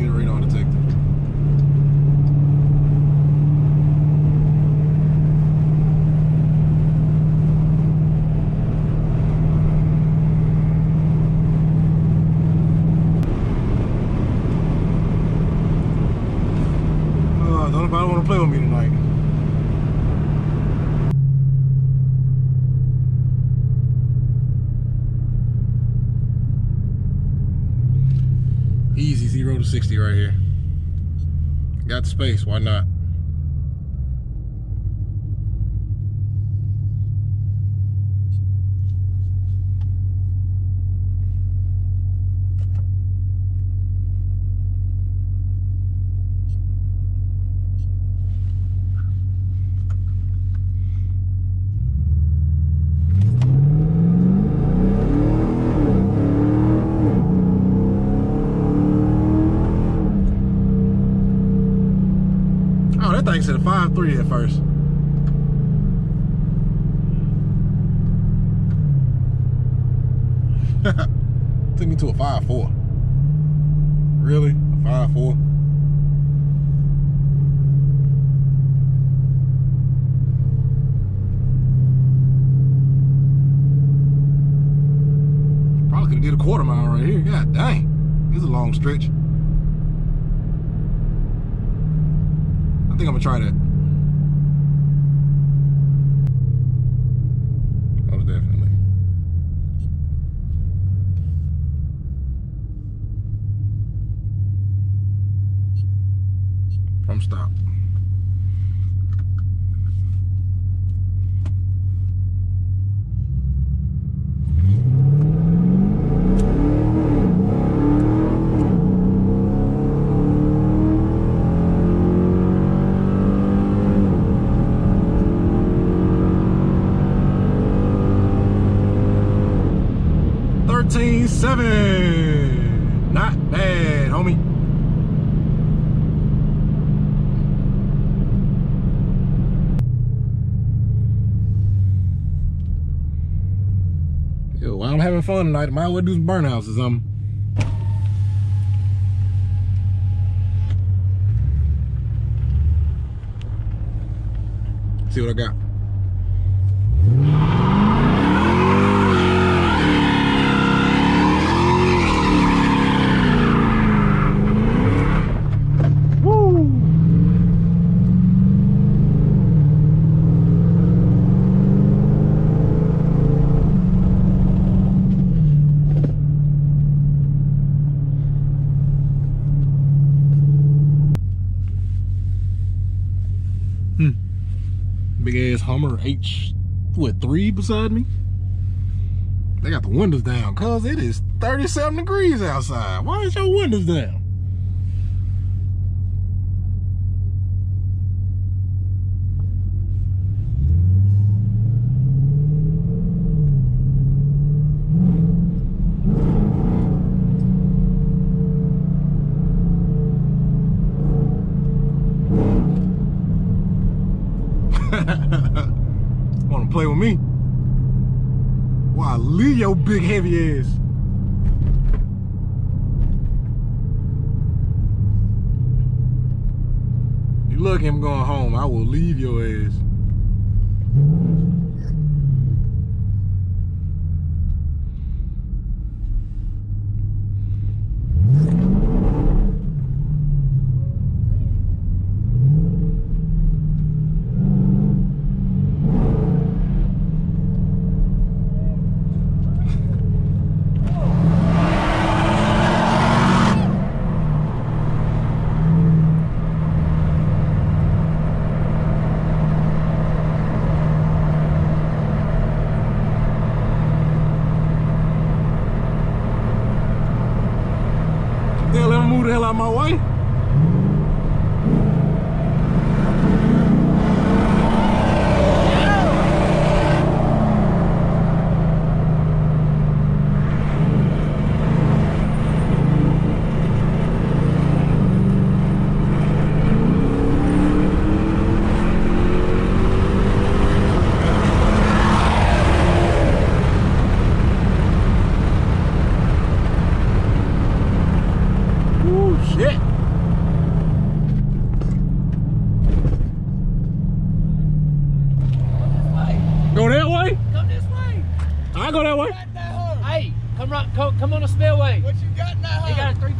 me the radar detector. Don't nobody want to play with me tonight. Easy 0 to 60 right here. Got the space, why not? Oh, that thing said a 5.3 at first. Took me to a 5.4. Really? A 5.4? Probably could have did a quarter mile right here. God dang. This is a long stretch. I think I'm gonna try that. Most definitely. From stop. $13.7. Not bad, homie. Yo, while I'm having fun tonight, I might as well do some burnouts or something. See what I got. Big ass Hummer H3 beside me. They got the windows down cause it is 37 degrees outside. Why is your windows down? Want to play with me? Why, leave your big heavy ass. You lucky I'm going home. I will leave your ass.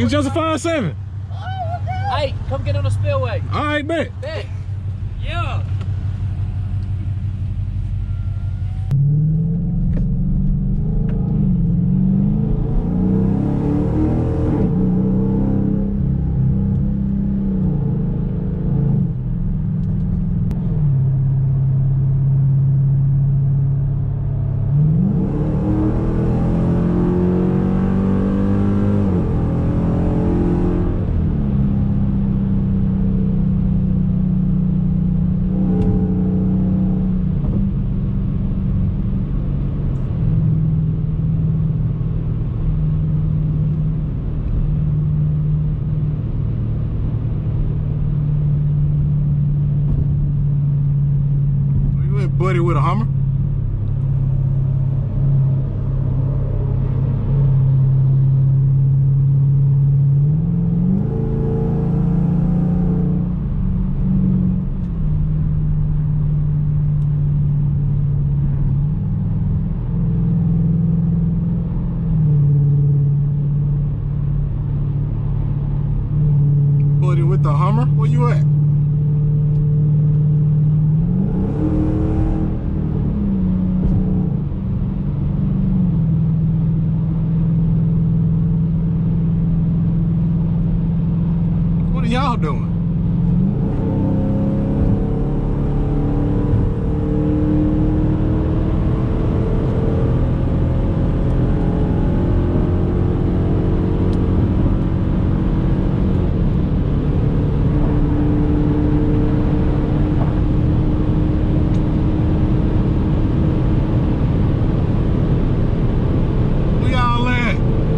It's just a 5.7. Hey, come get on the spillway. All right, bet. Bet. Yeah. Buddy with a Hummer. Buddy with the Hummer, where you at? What are y'all doing? Where y'all at?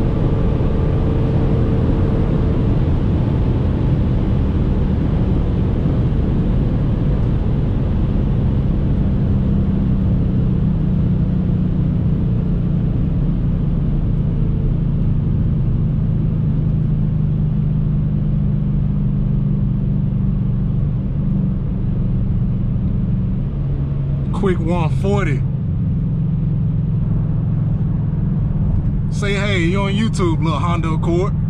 Quick 140. Say hey, you on YouTube, little Honda Accord.